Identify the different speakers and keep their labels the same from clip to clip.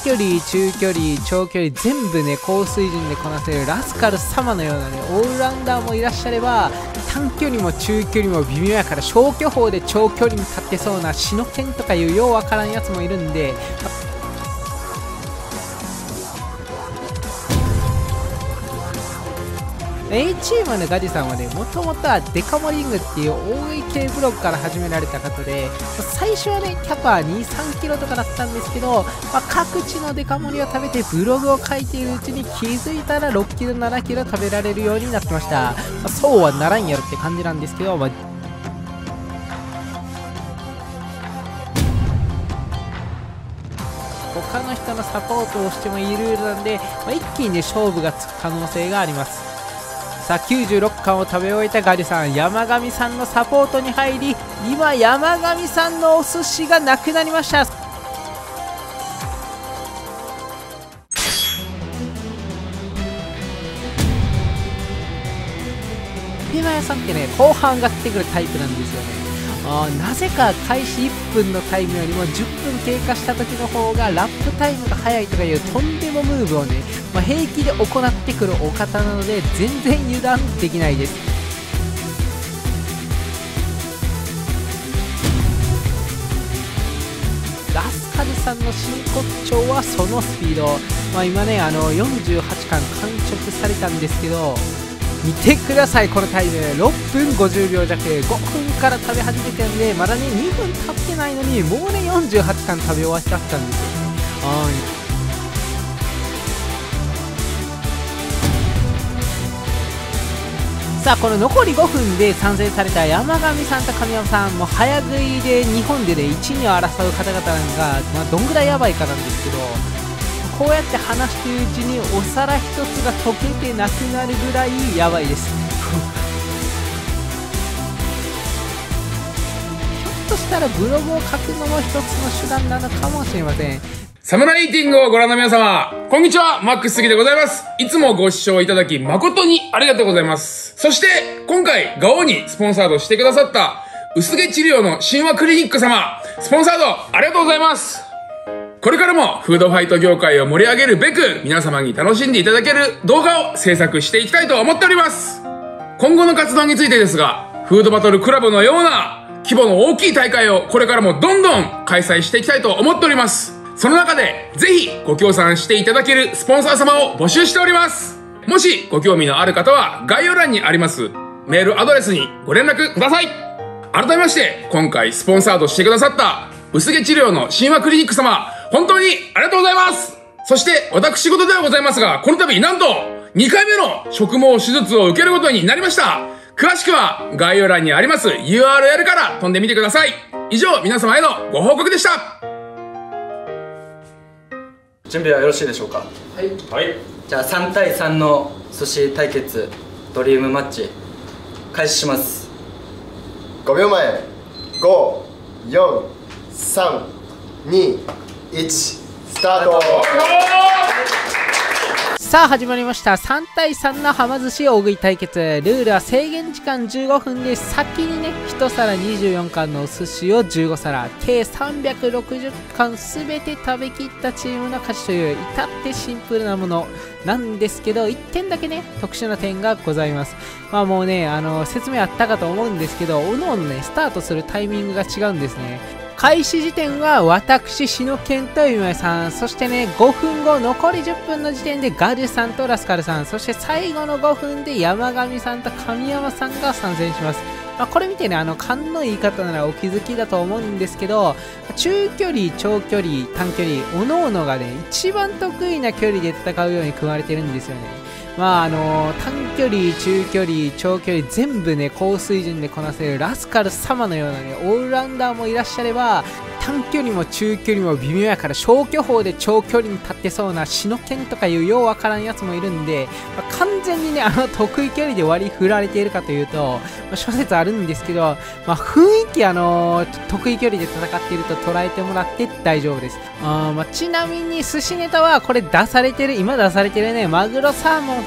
Speaker 1: 距離、中距離、長距離全部ね高水準でこなせるラスカル様のようなねオールラウンダーもいらっしゃれば、短距離も中距離も微妙やから消去法で長距離に立ってそうなシノケンとかいうようわからんやつもいるんで、A チームのガジさんはね、もともとはデカモリングっていう大井系ブロックから始められた方で、最初はね、キャパ2、3キロとかだったんですけど、各地のデカモリを食べてブログを書いているうちに気づいたら6キロ、7キロ食べられるようになってました。そうはならんやろって感じなんですけど、他の人のサポートをしてもいいルールなんで、一気にね、勝負がつく可能性があります。さあ96巻を食べ終えたガリさん、山上さんのサポートに入り、今山上さんのお寿司がなくなりました。ピマヤさんってね、後半上がってくるタイプなんですよね。なぜか開始1分のタイムよりも10分経過した時の方がラップタイムが速いとかいうとんでもムーブをね、平気で行ってくるお方なので全然油断できないです。ラスカルさんの真骨頂はそのスピード、今ね48巻完食されたんですけど、見てください、このタイム6分50秒弱、5分から食べ始めてるんで、まだね2分経ってないのにもうね48巻食べ終わっちゃったんですよ。さあこの残り5分で参戦された山上さんと神山さんも早食いで日本でね1、2を争う方々が、どんぐらいやばいかなんですけど、こうやって話しているうちにお皿一つが溶けてなくなるぐらいやばいですひょっとしたらブログを書くのも一つの手段なのかもしれません。
Speaker 2: サムライイーティングをご覧の皆様、こんにちは、マックス杉でございます。いつもご視聴いただき誠にありがとうございます。そして、今回、ガオにスポンサードしてくださった、薄毛治療の神話クリニック様、スポンサードありがとうございます。これからもフードファイト業界を盛り上げるべく、皆様に楽しんでいただける動画を制作していきたいと思っております。今後の活動についてですが、フードバトルクラブのような規模の大きい大会をこれからもどんどん開催していきたいと思っております。その中で、ぜひご協賛していただけるスポンサー様を募集しております。もしご興味のある方は、概要欄にありますメールアドレスにご連絡ください。改めまして、今回スポンサードしてくださった薄毛治療の神話クリニック様、本当にありがとうございます。そして私事ではございますが、この度なんと2回目の植毛手術を受けることになりました。詳しくは概要欄にあります URL から飛んでみてください。以上、皆様へのご報告でした。
Speaker 3: 準備はよろしいでしょうか。
Speaker 2: はい。はい。
Speaker 3: じゃあ3対3の寿司対決ドリームマッチ開始します。
Speaker 4: 5秒前、5、4、3、2、1、スタート。
Speaker 1: さあ始まりました。3対3のはま寿司大食い対決。ルールは制限時間15分で、先にね1皿24貫のお寿司を15皿計360貫すべて食べきったチームの勝ちという至ってシンプルなものなんですけど、1点だけね特殊な点がございます。もうね説明あったかと思うんですけど、おのおのねスタートするタイミングが違うんですね。開始時点は私、シノケンと今井さん、そしてね、5分後、残り10分の時点でガジュさんとラスカルさん、そして最後の5分で山上さんと神山さんが参戦します。これ見てね、勘のいい方ならお気づきだと思うんですけど、中距離、長距離、短距離、おのおのがね、一番得意な距離で戦うように組まれてるんですよね。短距離、中距離、長距離全部ね高水準でこなせるラスカル様のようなねオールラウンダーもいらっしゃれば、短距離も中距離も微妙やから消去法で長距離に立ってそうなシノケンとかいうようわからんやつもいるんで、完全にね得意距離で割り振られているかというと、諸説あるんですけど、雰囲気得意距離で戦っていると捉えてもらって大丈夫です。ちなみに寿司ネタはこれ今出されてるねマグロサーモン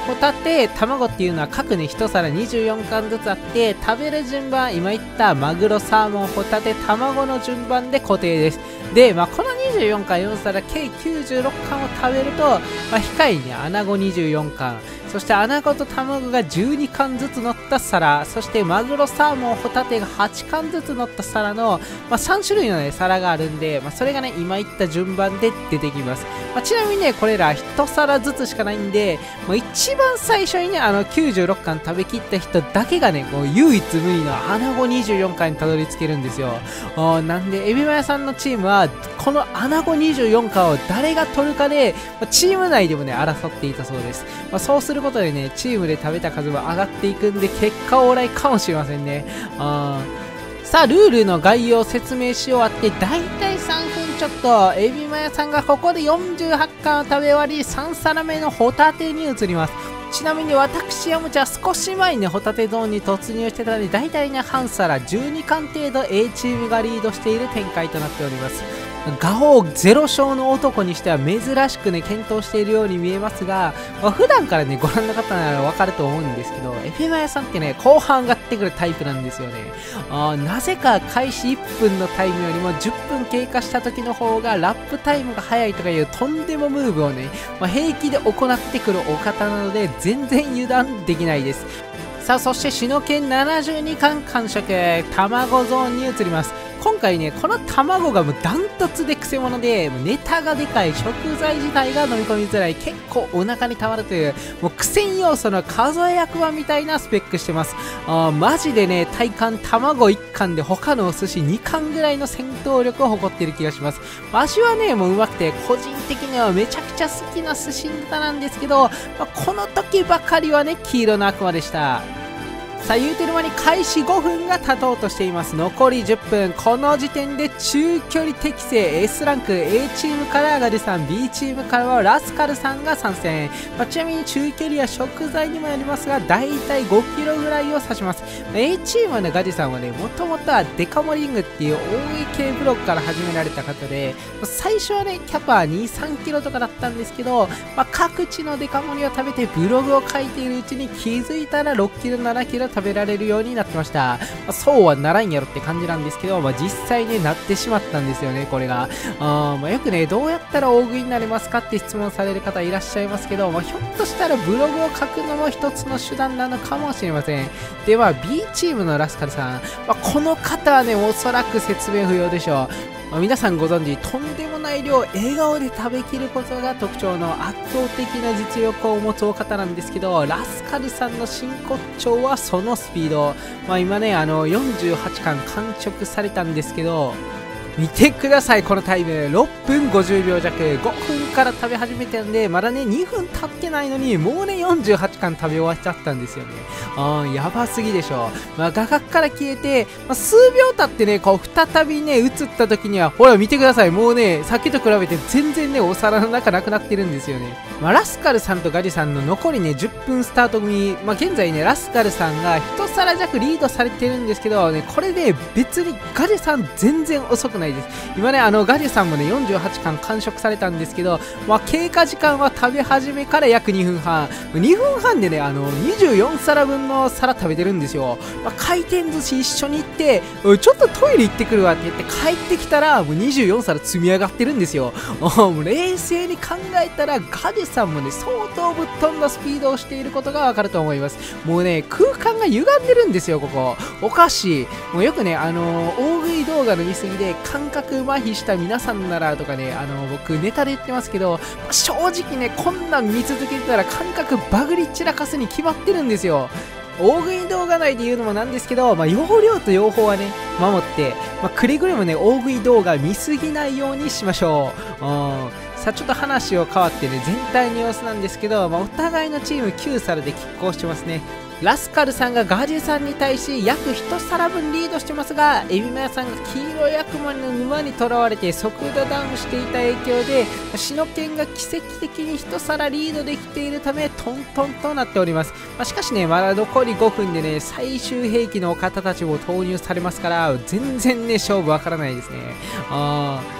Speaker 1: ホタテ、卵っていうのは各ね、1皿24貫ずつあって、食べる順番、今言ったマグロ、サーモン、ホタテ、卵の順番で固定です。で、この24貫4皿、計96貫を食べると、控えにね、穴子24貫、そして穴子と卵が12貫ずつ乗った皿、そしてマグロ、サーモン、ホタテが8貫ずつ乗った皿の、3種類のね、皿があるんで、それがね、今言った順番で出てきます。ちなみにね、これら1皿ずつしかないんで、一番最初にね、96貫食べきった人だけがね、こう唯一無二の穴子24貫にたどり着けるんですよ。なんで、エビマヤさんのチームは、この穴子24貫を誰が取るかで、チーム内でもね、争っていたそうです。そうすることでね、チームで食べた数も上がっていくんで、結果オーライかもしれませんね。さあ、ルールの概要を説明し終わって、だいたい3分ちょっと、エビマヤさんがここで48貫を食べ終わり、3皿目のホタテに移ります。ちなみに私、ヤムチャ少し前にね、ホタテゾーンに突入してたので、だいたいね、半皿12貫程度 A チームがリードしている展開となっております。ガオ0勝の男にしては珍しくね、検討しているように見えますが、普段からね、ご覧の方ならわかると思うんですけど、エビマヤさんってね、後半上がってくるタイプなんですよね。なぜか開始1分のタイムよりも10分経過した時の方がラップタイムが速いとかいうとんでもムーブをね、平気で行ってくるお方なので、全然油断できないです。さあ、そしてシノケン72貫完食、卵ゾーンに移ります。今回ね、この卵がもうダントツでクセモノで、ネタがでかい、食材自体が飲み込みづらい、結構お腹にたまるという、もう苦戦要素の数え役場みたいなスペックしてます。マジでね、体感卵1貫で他のお寿司2貫ぐらいの戦闘力を誇っている気がします。味はね、もううまくて、個人的にはめちゃくちゃ好きな寿司ネタなんですけど、この時ばかりはね、黄色の悪魔でした。さあ、言うてる間に開始5分が経とうとしています。残り10分。この時点で中距離適正 S ランク A チームからガリさん、B チームからはラスカルさんが参戦。ちなみに中距離や食材にもやりますが、だいたい5キロぐらいを指します。A チームのガリさんはね、もともとはデカモリングっていう大井系ブロックから始められた方で、最初はね、キャパ2、3キロとかだったんですけど、各地のデカモリを食べてブログを書いているうちに気づいたら6キロ、7キロ食べられるようになってました。そうはならんやろって感じなんですけど、実際になってしまったんですよね、これが。よくね、どうやったら大食いになれますかって質問される方いらっしゃいますけど、ひょっとしたらブログを書くのも一つの手段なのかもしれません。では、B チームのラスカルさん。この方はね、おそらく説明不要でしょう。皆さんご存知、とんでもない量、笑顔で食べきることが特徴の圧倒的な実力を持つお方なんですけど、ラスカルさんの真骨頂はそのスピード。今ね、48巻完食されたんですけど、見てください、このタイム。6分50秒弱。5分から食べ始めてるんで、まだね、2分経ってないのに、もうね、48巻食べ終わっちゃったんですよね。やばすぎでしょ。画角から消えて、数秒経ってね、こう、再びね、映った時には、ほら見てください。もうね、さっきと比べて全然ね、お皿の中なくなってるんですよね。ラスカルさんとガリさんの残りね、10分スタート組、現在ね、ラスカルさんが1皿弱リードされてるんですけど、ね、これで、別にガリさん全然遅くないです。今ね、ガリさんもね、48巻完食されたんですけど、経過時間は食べ始めから約2分半。2分半でね、24皿分の皿食べてるんですよ。回転寿司一緒に行って、ちょっとトイレ行ってくるわって言って帰ってきたら、もう24皿積み上がってるんですよ。もう冷静に考えたら、ガリさんもね、相当ぶっ飛んだスピードをしていることがわかると思います。もうね、空間が歪んでるんですよ、ここ。おかしい。もうよくね、大食い動画の見過ぎで、感覚麻痺した皆さんならとかね、僕ネタで言ってますけど、正直ね、こんなん見続けてたら感覚バグり散らかすに決まってるんですよ。大食い動画内で言うのもなんですけど、容量と用法はね、守って、くれぐれもね、大食い動画見すぎないようにしましょう。さあ、ちょっと話を変わってね、全体の様子なんですけど、お互いのチーム9皿で拮抗してますね。ラスカルさんがガジさんに対し約1皿分リードしてますが、エビマヤさんが黄色い悪魔の沼にとらわれて速度ダウンしていた影響で、シノケンが奇跡的に1皿リードできているためトントンとなっております。しかしね、まだ残り5分でね、最終兵器のお方たちも投入されますから、全然ね、勝負わからないですね。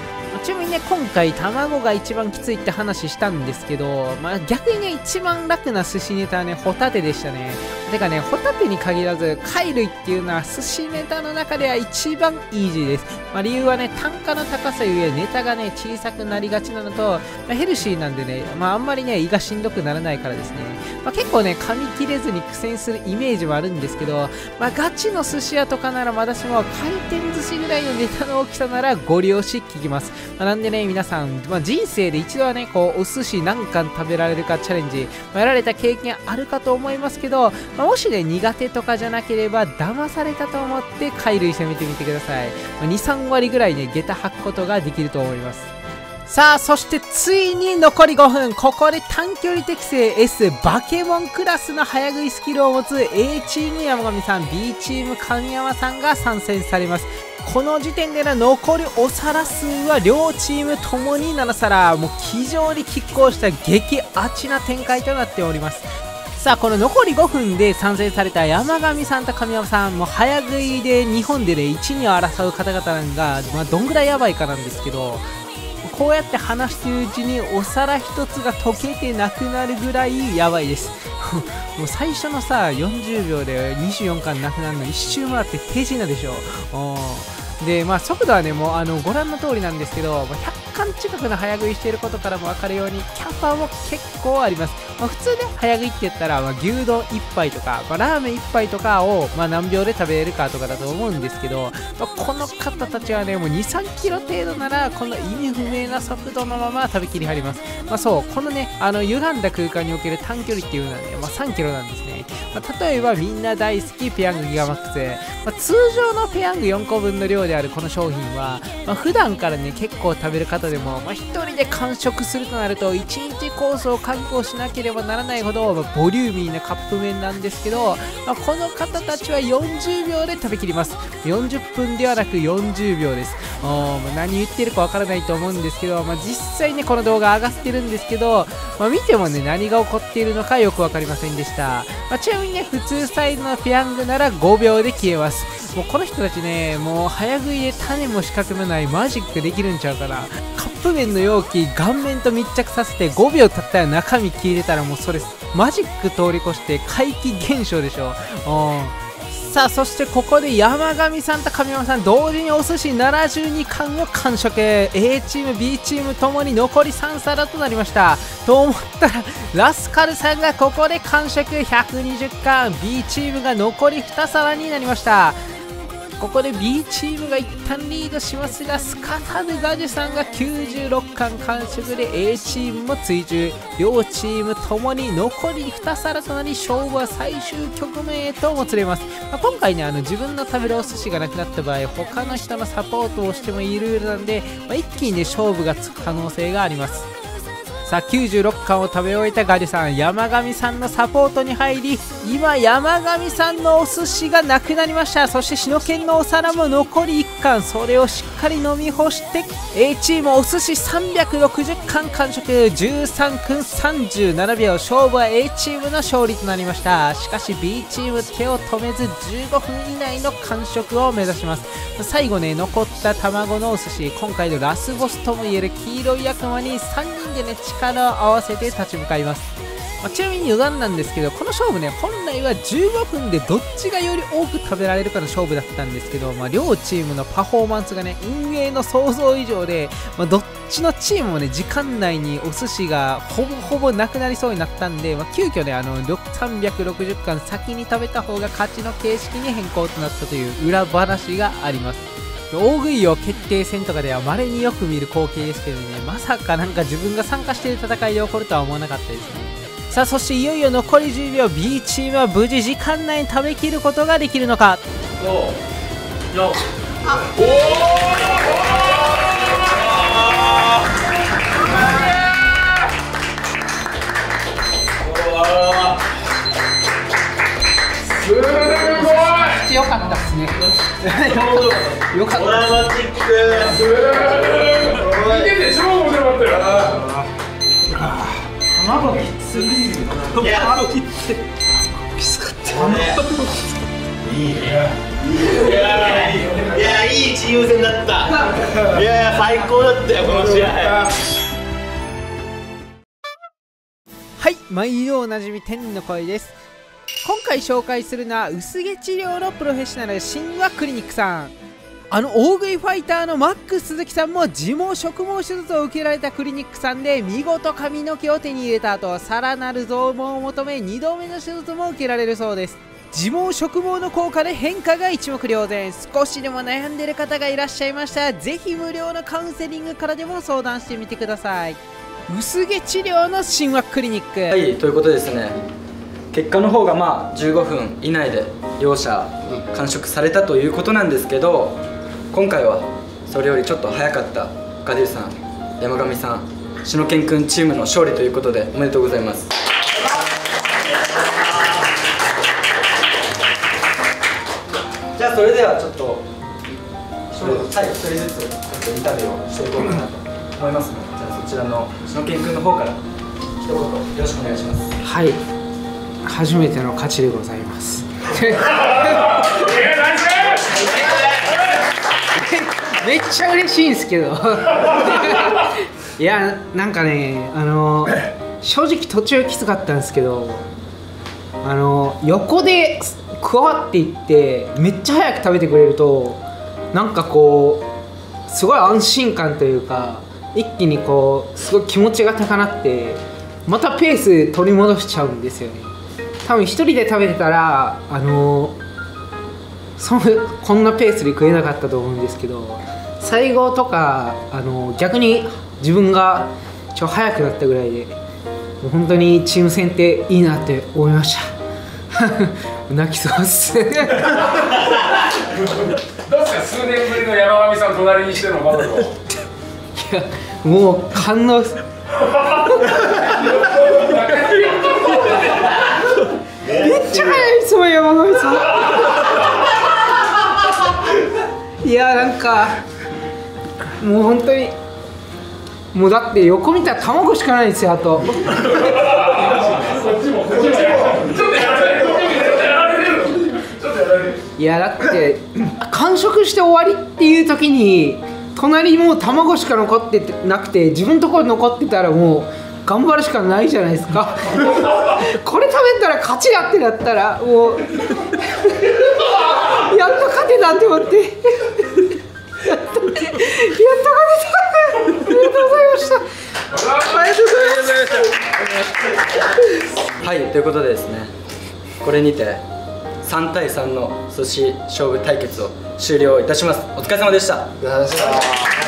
Speaker 1: ちなみにね、今回卵が一番きついって話したんですけど、逆にね、一番楽な寿司ネタはね、ホタテでしたね。てかね、ホタテに限らず貝類っていうのは寿司ネタの中では一番イージーです。理由はね、単価の高さゆえネタがね、小さくなりがちなのと、ヘルシーなんでね、あんまりね、胃がしんどくならないからですね。結構ね、噛み切れずに苦戦するイメージもあるんですけど、ガチの寿司屋とかなら私も回転寿司ぐらいのネタの大きさならご利用し聞きます。なんでね、皆さん、人生で一度はね、こうお寿司何貫食べられるかチャレンジ、やられた経験あるかと思いますけど、もしね、苦手とかじゃなければ騙されたと思って貝類攻めてみてください。2、3割ぐらいね、下駄吐くことができると思います。さあ、そしてついに残り5分。ここで短距離適正 S バケモンクラスの早食いスキルを持つ A チーム山上さん、B チーム神山さんが参戦されます。この時点での残りお皿数は両チームともに7皿。もう非常に拮抗した激アチな展開となっております。さあ、この残り5分で参戦された山上さんと神山さん、もう早食いで日本でね、1、2を争う方々なんが、どんぐらいやばいかなんですけど、こうやって話しているうちにお皿一つが溶けてなくなるぐらいやばいですもう最初のさ40秒で24巻なくなるの一周回って手品でしょ。で速度はね、もうご覧の通りなんですけど、100巻近くの早食いしていることからも分かるようにキャパも結構あります。普通ね、早食いって言ったら、牛丼1杯とか、ラーメン1杯とかを、何秒で食べれるかとかだと思うんですけど、この方たちはね、もう2、3キロ程度ならこの意味不明な速度のまま食べきりはります。そうこのね、歪んだ空間における短距離っていうのはね、3キロなんですね。例えばみんな大好きペヤングギガマックス、通常のペヤング4個分の量であるこの商品は、普段からね結構食べる方でも、1人で完食するとなると1日コースを確保しなければならないほど、ボリューミーなカップ麺なんですけど、この方たちは40秒で食べきります。40分ではなく40秒です。何言ってるかわからないと思うんですけど、実際ねこの動画上がってるんですけど、見てもね何が起こっているのかよくわかりませんでした。ちなみにね、普通サイズのペヤングなら5秒で消えます。もうこの人たちね、もう早食いで種も仕掛けもないマジックできるんちゃうかな。カップ麺の容器顔面と密着させて5秒経ったら中身消えれたら、もうそれマジック通り越して怪奇現象でしょ。さあ、そしてここで山上さんと神山さん同時にお寿司72貫を完食。 A チーム B チームともに残り3皿となりました。と思ったらラスカルさんがここで完食120貫、 B チームが残り2皿になりました。ここで B チームが一旦リードしますが、すかさずガジュさんが96貫完食で A チームも追従。両チームともに残り2皿となり、勝負は最終局面へともつれます。今回ね、自分の食べるお寿司がなくなった場合、他の人のサポートをしてもいいルールなんで、一気にね勝負がつく可能性があります。さあ、96貫を食べ終えたガリさん、山上さんのサポートに入り、今山上さんのお寿司がなくなりました。そして篠研のお皿も残り1貫、それをしっかり飲み干して A チームお寿司360貫完食、13分37秒、勝負は A チームの勝利となりました。しかし B チーム手を止めず15分以内の完食を目指します。最後ね、残った卵のお寿司、今回のラスボスともいえる黄色い悪魔に3人でね力を合わせて立ち向かいます。ちなみに余談なんですけど、この勝負ね、本来は15分でどっちがより多く食べられるかの勝負だったんですけど、両チームのパフォーマンスがね運営の想像以上で、どっちのチームもね時間内にお寿司がほぼほぼなくなりそうになったんで、急遽ね360貫先に食べた方が勝ちの形式に変更となったという裏話があります。大食い王決定戦とかでは稀によく見る光景ですけどね、まさかなんか自分が参加している戦いで起こるとは思わなかったですね。さあ、そしていよいよ残り10秒、 B チームは無事時間内に食べきることができるのか。
Speaker 2: すごい
Speaker 1: よかったですねよかった。
Speaker 4: ドラマチック。
Speaker 2: 見てて超面白かったよ。
Speaker 1: 卵きつい。
Speaker 4: 卵
Speaker 1: きつい。
Speaker 4: いいね。いやいいチ
Speaker 5: チ優先だった。いや最高だったよこの試合。
Speaker 1: はい、毎度おなじみ天理の声です。今回紹介するのは薄毛治療のプロフェッショナル神話クリニックさん。大食いファイターのマックス鈴木さんも自毛植毛手術を受けられたクリニックさんで見事髪の毛を手に入れた後、さらなる増毛を求め2度目の手術も受けられるそうです。自毛植毛の効果で変化が一目瞭然。少しでも悩んでいる方がいらっしゃいましたら、ぜひ無料のカウンセリングからでも相談してみてください。薄毛治療の神話クリニック。
Speaker 3: はい、ということでですね、結果の方が15分以内で両者完食されたということなんですけど、今回はそれよりちょっと早かったガディルさん、山上さん、しのけんくんチームの勝利ということでおめでとうございます。じゃあそれではちょっと一人ずつちょっとインタビューをしていこうかなと思いますので、じゃあそちらのしのけんくんの方から一言よろしくお願いします。
Speaker 1: はい、初めての勝ちでございます。めっちゃ嬉しいんですけどいや、なんかね、正直途中きつかったんですけど、横で加わっていってめっちゃ早く食べてくれると、なんかこうすごい安心感というか、一気にこうすごい気持ちが高鳴って、またペース取り戻しちゃうんですよね。多分一人で食べてたらこんなペースで食えなかったと思うんですけど、最後とか逆に自分が早くなったぐらいで、もう本当にチーム戦っていいなって思いました泣きそうっすどうですか、
Speaker 2: 数年ぶりの山上さん隣にしてのバトルを。い
Speaker 1: や、もう感動すめっちゃ速いですもん、山上さんいや、なんかもう本当に、もうだって横見たら卵しかないんですよ。あといや、だって完食して終わりっていう時に隣もう卵しか残ってなくて、自分のところに残ってたらもう頑張るしかないじゃないですかこれ食べたら勝ちだってなったらもうやっと勝てたって思ってやっと勝てた。ありがとうございました。ありがとうございました。
Speaker 3: はい、ということでですね、これにて3対3の寿司勝負対決を終了いたします。お疲れ様でした。
Speaker 4: お疲れ様でした。